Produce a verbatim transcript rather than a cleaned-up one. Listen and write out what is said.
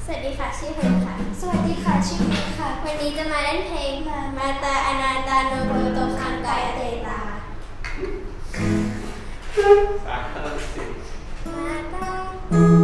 สวัสดีค่ะชื่อเพลงค่ะสวัสดีค่ะชื่อเพลงค่ะวันนี้จะมาเล่นเพลงมาตาอนาตาโนโรโตคังกายเตตาสามสิบมาตา